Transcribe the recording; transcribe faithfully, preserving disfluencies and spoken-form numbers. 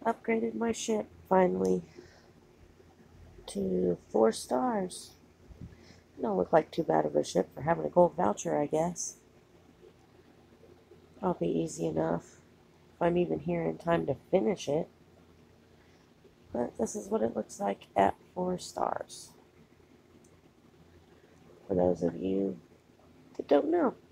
Upgraded my ship finally to four stars. Don't look like too bad of a ship for having a gold voucher, I guess. I'll be easy enough if I'm even here in time to finish it. But this is what it looks like at four stars. For those of you that don't know.